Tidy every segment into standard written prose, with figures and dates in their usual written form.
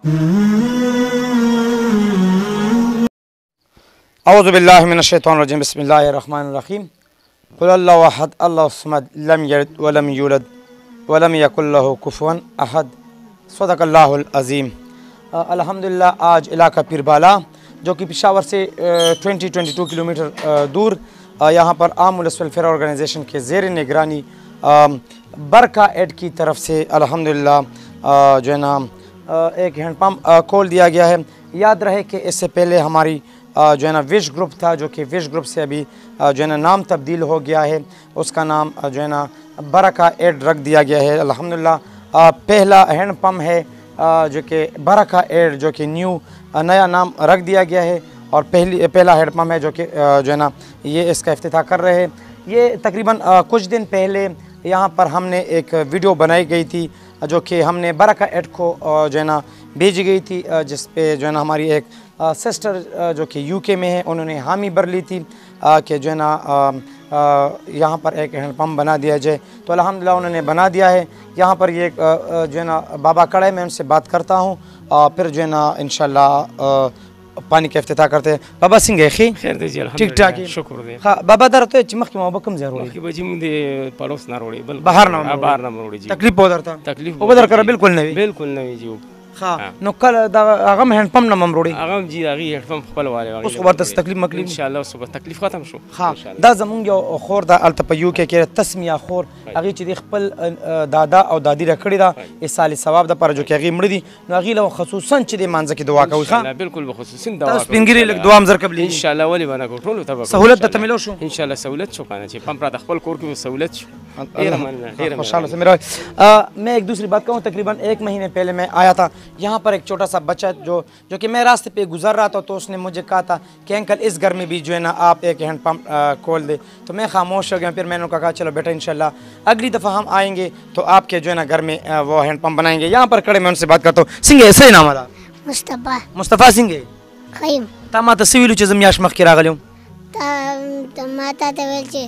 औज़ु बिल्लाहि मिनश शैतानिर रजीम बिस्मिल्लाहिर रहमानिर रहीम कुल अल्लाहु अहद अल्लाहु समद लम यलिद व लम यूलद व लम यकुल लहू कुफुवन अहद सदक़ल्लाहुल अज़ीम। अल्हम्दुलिल्लाह आज इलाका पीरबाला जो कि पेशावर से 22 किलोमीटर दूर यहाँ पर आम वेलफेयर ऑर्गेनाइजेशन के ज़ेर निगरानी बरका एड की तरफ से अल्हम्दुलिल्लाह जो है ना एक हैंड पम्प खोल दिया गया है। याद रहे कि इससे पहले हमारी जो है ना विश ग्रुप था, जो कि विश ग्रुप से अभी जो है ना नाम तब्दील हो गया है, उसका नाम जो है ना बरका एड रख दिया गया है। अल्हम्दुलिल्लाह पहला हैंड पम्प है जो कि बरका एड जो कि नया नाम रख दिया गया है और पहला हैंड पम्प है जो कि जो है ना ये इसका इफ्तिताह कर रहे हैं। ये तकरीबन कुछ दिन पहले यहाँ पर हमने एक वीडियो बनाई गई थी जो कि हमने बरका एड को जो है ना भेजी गई थी, जिस पे जो है ना हमारी एक सिस्टर जो कि यूके में है उन्होंने हामी भर ली थी कि जो है ना यहाँ पर एक हैंड पम्प बना दिया जाए। तो अल्हम्दुलिल्लाह उन्होंने बना दिया है। यहाँ पर ये जो है ना बाबा कड़े में उनसे बात करता हूँ और फिर जो है ना इंशाल्लाह पानी का इफ्तिताह करते हैं। बाबा सिंह खैर दीजिए ठीक ठाक शुक्र दे। हाँ बाबा दर तो चमक की मोहब्बत कम जरूर है कि बजी मुझे पड़ोस ना रोड़ी बाहर ना रोड़ी जी तकलीफ उधर था तकलीफ उधर कर बिल्कुल नहीं जी। हाँ नो कल आगम हैंड पम्प ना ममरोड़ी आगम जी आगी हैंड पम्प खपल वाले उस बार तकलीफ मकलीफ इंशाल्लाह उस बार तकलीफ खत्म शो। हाँ दा जमूंग जो खोर दा अल्तपयू के तस्मिया खोर आगी चीज खपल दादा और दादी रखड़ी दा इस साल सवाब दा पर जो कि आगी मड़ी नो आगी लो खसूसन चीज मानज की दुआ का इंशाल्लाह बिल्कुल बखसूसन दुआ तस पिंगरी लग दुआ मजर कबली इंशाल्लाह वली बना को टोलो तब सहूलत त मिलो शो इंशाल्लाह सहूलत शो काना चाहिए पंप रा खपल कोर की सहूलत माशाल्लाह से मेरा। मैं एक दूसरी बात कहूँ, तकरीबन 1 महीने पहले मैं आया था यहाँ पर एक छोटा सा बच्चा जो कि मैं रास्ते पे गुजर रहा था तो उसने मुझे कहा था कि अंकल इस घर में भी जो है ना आप एक हैंड पम्प खोल दे। तो मैं खामोश हो गया। फिर मैंने कहा चलो बेटा इंशाल्लाह अगली दफ़ा हम आएंगे तो आपके जो है ना घर में वो हैंड पम्प बनाएंगे। यहाँ पर खड़े मैं उनसे बात करता हूँ। सिंह ऐसे ही नाम आता मुस्तफ़ा सिंह तमा तस्वीर चीज़ याश मख की रागल माता तवेलचे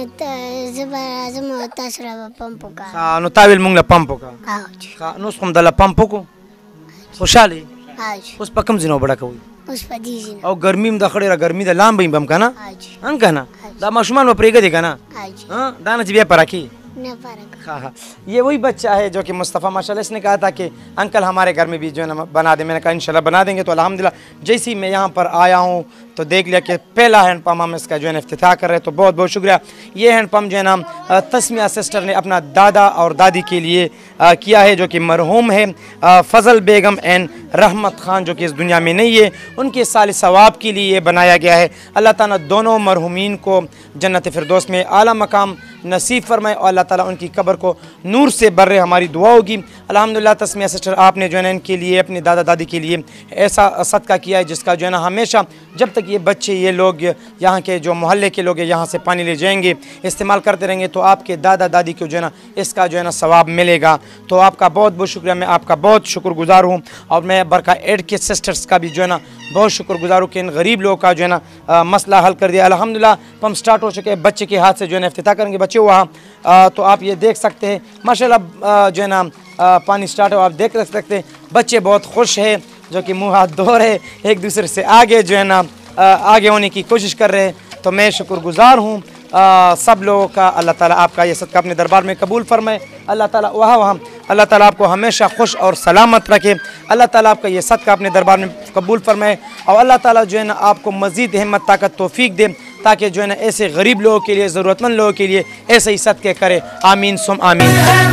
जब तासरा पंपो का हाँ नो तावेल मुंगला पंपो का हाँ नो उसको दला पंपो को खुशाली उस पकम जिनो बड़ा कोई उस पदीजी और गर्मी में दखड़े गर्मी दा लाम बम का ना अंक ना दा माशुमान में प्रेगा देखा ना हाँ दाना जी पराकी हाँ हाँ ये वही बच्चा है जो कि मुस्तफ़ा माशाल्लाह इसने कहा था कि अंकल हमारे घर में भी जो है ना बना दे। मैंने कहा इंशाल्लाह बना देंगे। तो अल्हम्दुलिल्लाह जैसे ही मैं यहाँ पर आया हूँ तो देख लिया कि पहला हैंड पम्प हम इसका जो है ना इफ्तिताह कर रहे हैं। तो बहुत बहुत शुक्रिया। ये हैंड पम्प जो है ना तस्मिया सिस्टर ने अपना दादा और दादी के लिए किया है जो कि मरहूम है फ़ज़ल बेगम एंड रहमत खान जो कि इस दुनिया में नहीं है, उनके साल सवाब के लिए ये बनाया गया है। अल्लाह ताला दोनों मरहूमीन को जन्नत फिरदौस में आला मकाम नसीब फरमाए और अल्लाह ताला उनकी कब्र को नूर से भर रहे। हमारी दुआ होगी। अल्हम्दुलिल्लाह तस्मिया सिस्टर आपने जो है ना इनके लिए अपने दादा दादी के लिए ऐसा सदका किया है जिसका जो है ना हमेशा जब तक ये बच्चे ये लोग यहाँ के जो मोहल्ले के लोग यहाँ से पानी ले जाएंगे इस्तेमाल करते रहेंगे तो आपके दादा दादी को जो है ना इसका जो है ना सवाब मिलेगा। तो आपका बहुत बहुत शुक्रिया। मैं आपका बहुत शुक्रगुजार हूँ और मैं बरका एड के सिस्टर्स का भी जो है ना बहुत शुक्रगुजार हूँ कि इन गरीब लोगों का जो है ना मसला हल कर दिया। अल्हम्दुलिल्लाह पंप स्टार्ट हो चुके हैं। बच्चे के हाथ से जो है ना इफ्तिताह करेंगे बच्चे वहाँ। तो आप ये देख सकते हैं माशाल्लाह जो है ना पानी स्टार्ट हो, आप देख सकते हैं बच्चे बहुत खुश हैं जो कि मुँह हाथ धो रहे एक दूसरे से आगे जो है ना आगे होने की कोशिश कर रहे हैं। तो मैं शुक्रगुजार हूँ सब लोगों का। अल्लाह ताला आपका ये सदका अपने दरबार में कबूल फरमाए। अल्लाह ताला वहाँ अल्लाह ताला आपको हमेशा खुश और सलामत रखे। अल्लाह ताला आपका ये सदका अपने दरबार में कबूल फरमाए और अल्लाह ताला जो है ना आपको मज़ीद हिम्मत ताकत तौफीक दे ताकि जो है ना ऐसे गरीब लोगों के लिए ज़रूरतमंद लोगों के लिए ऐसे ही सदक़े करे। आमीन सुम आमीन।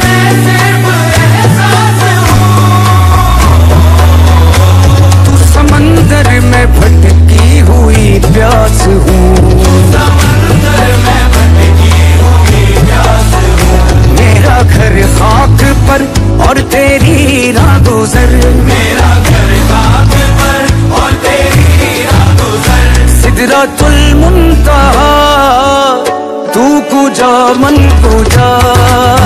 समंदर में भटकी हुई प्यास हूँ, मेरा घर खाक पर और तेरी राह गुज़र, मेरा घर खाक पर और तेरी राह गुज़र। सिदरतुल मुंतहा तू कुजा मन कुजा